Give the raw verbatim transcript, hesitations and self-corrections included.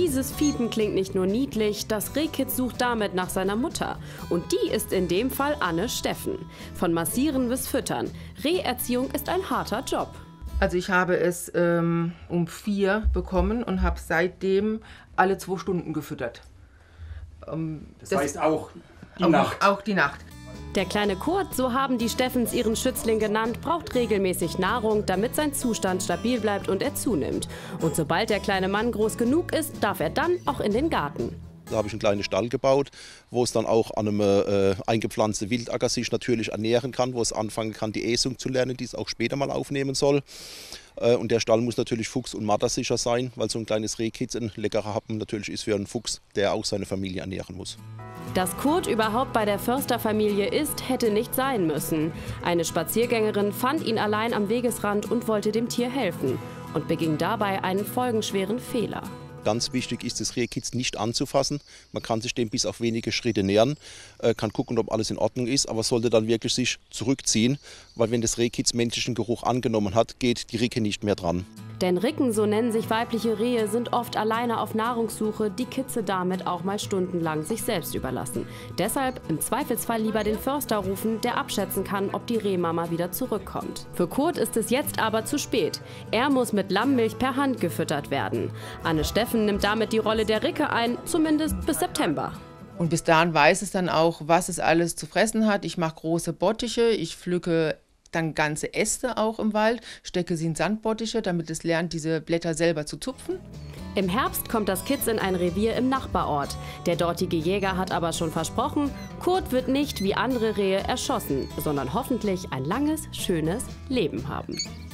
Dieses Fiepen klingt nicht nur niedlich, das Rehkitz sucht damit nach seiner Mutter. Und die ist in dem Fall Anne Steffen. Von Massieren bis Füttern. Reherziehung ist ein harter Job. Also ich habe es ähm, um vier bekommen und habe seitdem alle zwei Stunden gefüttert. Ähm, das, das heißt auch die auch, Nacht. Auch die Nacht. Der kleine Kurt, so haben die Steffens ihren Schützling genannt, braucht regelmäßig Nahrung, damit sein Zustand stabil bleibt und er zunimmt. Und sobald der kleine Mann groß genug ist, darf er dann auch in den Garten. Da habe ich einen kleinen Stall gebaut, wo es dann auch an einem äh, eingepflanzten Wildacker sich natürlich ernähren kann, wo es anfangen kann, die Äsung zu lernen, die es auch später mal aufnehmen soll. Äh, und der Stall muss natürlich fuchs- und mattersicher sein, weil so ein kleines Rehkitz ein leckerer Happen natürlich ist für einen Fuchs, der auch seine Familie ernähren muss. Dass Kurt überhaupt bei der Försterfamilie ist, hätte nicht sein müssen. Eine Spaziergängerin fand ihn allein am Wegesrand und wollte dem Tier helfen und beging dabei einen folgenschweren Fehler. Ganz wichtig ist, das Rehkitz nicht anzufassen. Man kann sich dem bis auf wenige Schritte nähern, äh, kann gucken, ob alles in Ordnung ist, aber sollte dann wirklich sich zurückziehen, weil wenn das Rehkitz menschlichen Geruch angenommen hat, geht die Ricke nicht mehr dran. Denn Ricken, so nennen sich weibliche Rehe, sind oft alleine auf Nahrungssuche, die Kitze damit auch mal stundenlang sich selbst überlassen. Deshalb im Zweifelsfall lieber den Förster rufen, der abschätzen kann, ob die Rehmama wieder zurückkommt. Für Kurt ist es jetzt aber zu spät. Er muss mit Lammmilch per Hand gefüttert werden. Anne Steffen nimmt damit die Rolle der Ricke ein, zumindest bis September. Und bis dahin weiß es dann auch, was es alles zu fressen hat. Ich mache große Bottiche, ich pflücke dann ganze Äste auch im Wald, stecke sie in Sandbottiche, damit es lernt, diese Blätter selber zu zupfen. Im Herbst kommt das Kitz in ein Revier im Nachbarort. Der dortige Jäger hat aber schon versprochen, Kurt wird nicht wie andere Rehe erschossen, sondern hoffentlich ein langes, schönes Leben haben.